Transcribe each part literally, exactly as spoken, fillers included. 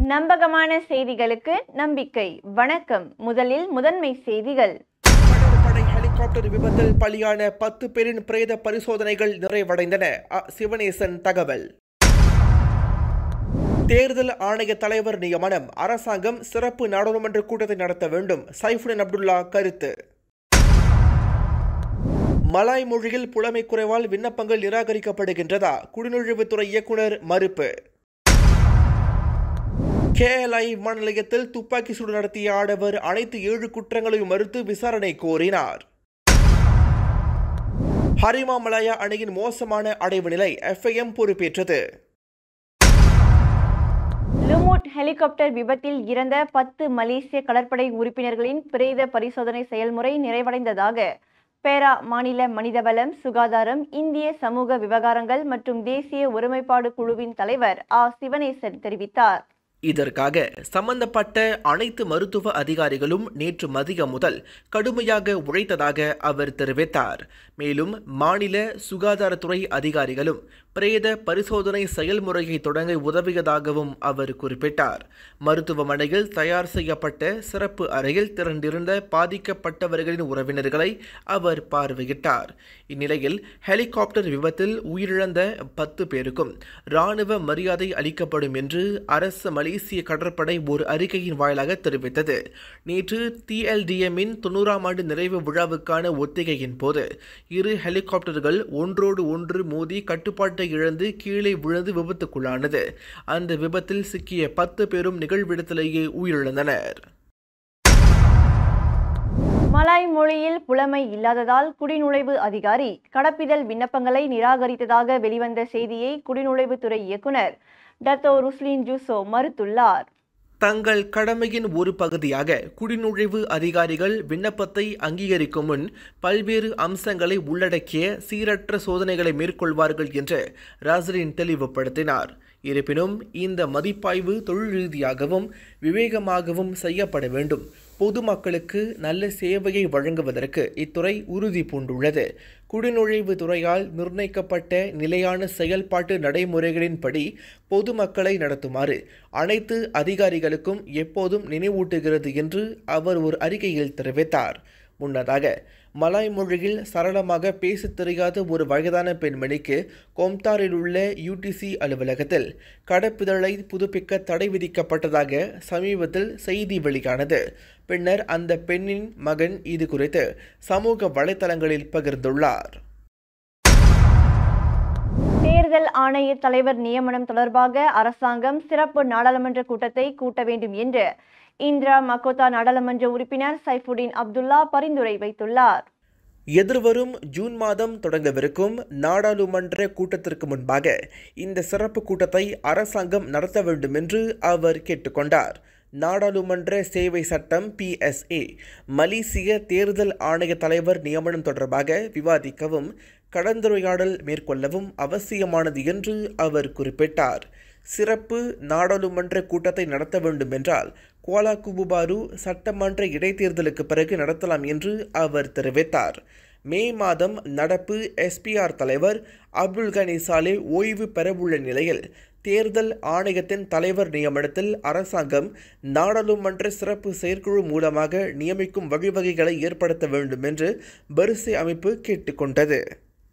நம்பகமான செய்திகளுக்கு நம்பிக்கை. வணக்கம். முதலில் முதன்மை செய்திகள். கடற்படை ஹெலிகாப்டர் விபத்தில் பலியான பத்து பேரின் பிரேத பரிசோதனைகள் நிறைவடைந்தன. அ. சிவனேசன் தகவல். தேர்தல் ஆணைய தலைவர் நியமனம். அரசாங்கம் சிறப்பு நாடாளுமன்ற கூட்டத்தை நடத்த வேண்டும். சைஃபுடின் அப்துல்லா கருத்து. மலாய் மொழியில் புலமை குறைவால் விண்ணப்பங்கள் நிராகரிக்கப்படுகின்றதா? குடிநுழைவுத்துறை இயக்குனர் மறுப்பு. கேஎல்ஐ விமான நிலையத்தில் துப்பாக்கி சூடு நடத்திய ஆடவர் அனைத்து ஏழு குற்றங்களையும் மறுத்து விசாரணை கோரினார். ஹரிமாமலாயா அணையின் மோசமான அடைவு நிலை. எஃப்ஐஎம் பொறுப்பேற்றது. லுமுட் ஹெலிகாப்டர் விபத்தில் இறந்த பத்து மலேசிய கடற்படை உறுப்பினர்களின் பிரேத பரிசோதனை செயல்முறை நிறைவடைந்ததாக பேரா மாநில மனிதவளம், சுகாதாரம், இந்திய சமூக விவகாரங்கள் மற்றும் தேசிய ஒருமைப்பாடு குழுவின் தலைவர் ஆ. சிவனேசன் தெரிவித்தார். இதற்காக சம்பந்தப்பட்ட அனைத்து மருத்துவ அதிகாரிகளும் நேற்று மதியம் முதல் கடுமையாக உழைத்ததாக அவர் தெரிவித்தார். மேலும் மாநில சுகாதாரத்துறை அதிகாரிகளும் பிரேத பரிசோதனை செயல்முறையை தொடங்க உதவியதாகவும் அவர் குறிப்பிட்டார். மருத்துவமனையில் தயார் செய்யப்பட்ட சிறப்பு அறையில் திரண்டிருந்த பாதிக்கப்பட்டவர்களின் உறவினர்களை அவர் பார்வையிட்டார். இந்நிலையில் ஹெலிகாப்டர் விபத்தில் உயிரிழந்த பத்து பேருக்கும் இராணுவ மரியாதை அளிக்கப்படும் என்று அரசு மலேசிய கடற்படை ஒரு அறிக்கையின் வாயிலாக தெரிவித்தது. நேற்று டிஎல்டிஎம்மின் தொன்னூறாம் ஆண்டு நிறைவு விழாவுக்கான ஒத்திகையின் போது இரு ஹெலிகாப்டர்கள் ஒன்றோடு ஒன்று மோதி கட்டுப்பாட்டை இழந்து கீழே விழுந்து விபத்துக்குள்ளானது. அந்த விபத்தில் சிக்கிய பத்து பேரும் நிகழ்விடத்திலேயே உயிரிழந்தனர். மலாய் மொழியில் புலமை இல்லாததால் குடிநுழைவு அதிகாரி கடப்பிதழ் விண்ணப்பங்களை நிராகரித்ததாக வெளிவந்த செய்தியை குடிநுழைவுத்துறை இயக்குனர் டத்தோ ருஸ்லின் ஜூசோ மறுத்துள்ளார். தங்கள் கடமையின் ஒரு பகுதியாக குடிநுழைவு அதிகாரிகள் விண்ணப்பத்தை அங்கீகரிக்கும் முன் பல்வேறு அம்சங்களை உள்ளடக்கிய சீரற்ற சோதனைகளை மேற்கொள்வார்கள் என்று ராஸ்லின் தெளிவுபடுத்தினார். இருப்பினும் இந்த மதிப்பாய்வு தொழில் ரீதியாகவும் விவேகமாகவும் செய்யப்பட வேண்டும். பொதுமக்களுக்கு நல்ல சேவையை வழங்குவதற்கு இத்துறை உறுதி பூண்டுள்ளது. குடிநுழைவு துறையால் நிர்ணயிக்கப்பட்ட நிலையான செயல்பாட்டு நடைமுறைகளின்படி பொதுமக்களை நடத்துமாறு அனைத்து அதிகாரிகளுக்கும் எப்போதும் நினைவூட்டுகிறது என்று அவர் ஒரு அறிக்கையில் தெரிவித்தார். முன்னதாக மலாய் மொழியில் சரளமாக பேசத் தெரியாத ஒரு வயதான பெண்மணிக்கு கொம்தாரில் உள்ள யூடிசி அலுவலகத்தில் கடப்பிதழை புதுப்பிக்க தடை விதிக்கப்பட்டதாக சமீபத்தில் செய்தி வெளியானது. பின்னர் அந்த பெண்ணின் மகன் இது குறித்து சமூக வலைதளங்களில் பகிர்ந்துள்ளார். தேர்தல் ஆணைய தலைவர் நியமனம் தொடர்பாக அரசாங்கம் சிறப்பு நாடாளுமன்ற கூட்டத்தை கூட்ட வேண்டும் என்று இந்திரா மக்கோத்தா நாடாளுமன்ற உறுப்பினர் சைஃபுடின் அப்துல்லா பரிந்துரை வைத்துள்ளார். எதிர்வரும் ஜூன் மாதம் தொடங்கவிருக்கும் நாடாளுமன்ற கூட்டத்திற்கு முன்பாக இந்த சிறப்பு கூட்டத்தை அரசாங்கம் நடத்த வேண்டும் என்று அவர் கேட்டுக்கொண்டார். நாடாளுமன்ற சேவை சட்டம் பிஎஸ்ஏ மலேசிய தேர்தல் ஆணைய தலைவர் நியமனம் தொடர்பாக விவாதிக்கவும் கலந்துரையாடல் மேற்கொள்ளவும் அவசியமானது என்று அவர் குறிப்பிட்டார். சிறப்பு நாடாளுமன்ற கூட்டத்தை நடத்த வேண்டும் என்றால் குவாலா குபுபாரு சட்டமன்ற இடைத்தேர்தலுக்கு பிறகு நடத்தலாம் என்று அவர் தெரிவித்தார். மே மாதம் நடப்பு எஸ்பிஆர் தலைவர் அப்துல் கனி சாலே ஓய்வு பெறவுள்ள நிலையில் தேர்தல் ஆணையத்தின் தலைவர் நியமனத்தில் அரசாங்கம் நாடாளுமன்ற சிறப்பு செயற்குழு மூலமாக நியமிக்கும் வழிவகைகளை ஏற்படுத்த வேண்டும் என்று பரிசை அமைப்பு கேட்டுக்கொண்டது.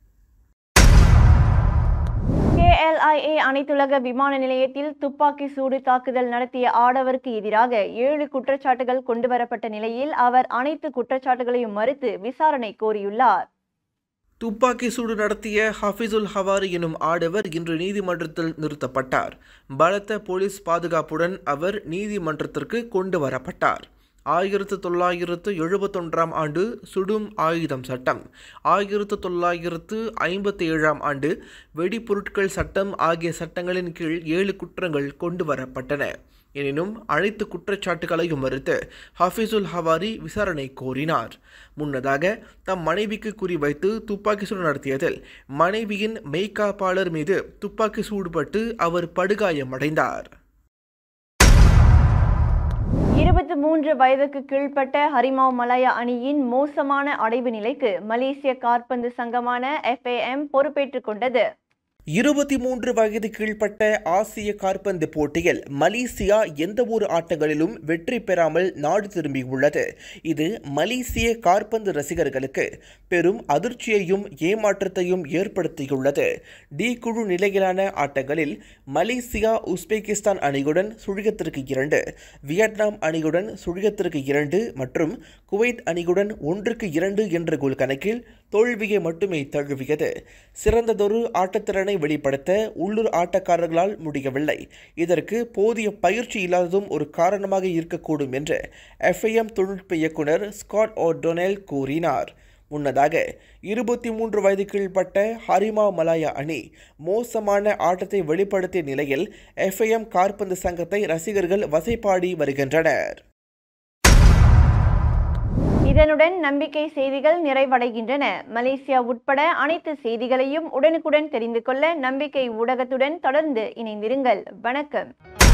கேஎல்ஐஏ அனைத்துலக விமான நிலையத்தில் துப்பாக்கி சூடு தாக்குதல் நடத்திய ஆடவருக்கு எதிராக ஏழு குற்றச்சாட்டுகள் கொண்டுவரப்பட்ட நிலையில் அவர் அனைத்து குற்றச்சாட்டுகளையும் மறுத்து விசாரணை கோரியுள்ளார். துப்பாக்கி சூடு நடத்திய ஹஃபிசுல் ஹவாரி எனும் ஆடவர் இன்று நீதிமன்றத்தில் நிறுத்தப்பட்டார். பலத்த போலீஸ் பாதுகாப்புடன் அவர் நீதிமன்றத்திற்கு கொண்டு வரப்பட்டார். ஆயிரத்து தொள்ளாயிரத்து எழுபத்தொன்றாம் ஆண்டு சுடும் ஆயுதம் சட்டம், ஆயிரத்து தொள்ளாயிரத்து ஐம்பத்தி ஏழாம் ஆண்டு வெடிப்பொருட்கள் சட்டம் ஆகிய சட்டங்களின் கீழ் ஏழு குற்றங்கள் கொண்டு வரப்பட்டன. எனினும் அனைத்து குற்றச்சாட்டுகளையும் மறுத்து ஹஃபிசுல் ஹவாரி விசாரணை கோரினார். முன்னதாக தம் மனைவிக்கு குறிவைத்து துப்பாக்கி சூடு நடத்தியதில் மனைவியின் மெய்காப்பாளர் மீது துப்பாக்கி சூடுபட்டு அவர் படுகாயமடைந்தார். இருபத்தி மூன்று வயதுக்கு கீழ்ப்பட்ட ஹரிமாமலாயா அணியின் மோசமான அடைவு நிலைக்கு மலேசிய காற்பந்து சங்கமான எஃப்ஏஎம் பொறுப்பேற்றுக் கொண்டது. இருபத்தி மூன்று வயது கீழ்ப்பட்ட ஆசிய காற்பந்து போட்டியில் மலேசியா எந்த ஒரு ஆட்டங்களிலும் வெற்றி பெறாமல் நாடு திரும்பியுள்ளது. இது மலேசிய காற்பந்து ரசிகர்களுக்கு பெரும் அதிர்ச்சியையும் ஏமாற்றத்தையும் ஏற்படுத்தியுள்ளது. டி குழு நிலையிலான ஆட்டங்களில் மலேசியா உஸ்பெகிஸ்தான் அணியுடன் சுழியத்திற்கு இரண்டு, வியட்நாம் அணியுடன் சுழியத்திற்கு இரண்டு மற்றும் குவைத் அணியுடன் ஒன்றுக்கு இரண்டு என்ற கோல் கணக்கில் தோல்வியை மட்டுமே தழுவியது. சிறந்ததொரு ஆட்டத்திறனை வெளிப்படுத்த உள்ளூர் ஆட்டக்காரர்களால் முடியவில்லை. இதற்கு போதிய பயிற்சி இல்லாததும் ஒரு காரணமாக இருக்கக்கூடும் என்று எஃப்ஐஎம் தொழில்நுட்ப இயக்குனர் ஸ்காட் ஓ'டொனெல் கூறினார். முன்னதாக இருபத்தி மூன்று வயது கீழ்ப்பட்ட ஹரிமா மலாயா அணி மோசமான ஆட்டத்தை வெளிப்படுத்திய நிலையில் எஃப்ஐஎம் காற்பந்து சங்கத்தை ரசிகர்கள் வசைபாடி வருகின்றனர். இதனுடன் நம்பிக்கை செய்திகள் நிறைவடைகின்றன. மலேசியா உட்பட அனைத்து செய்திகளையும் உடனுக்குடன் தெரிந்து கொள்ள நம்பிக்கை ஊடகத்துடன் தொடர்ந்து இணைந்திருங்கள். வணக்கம்.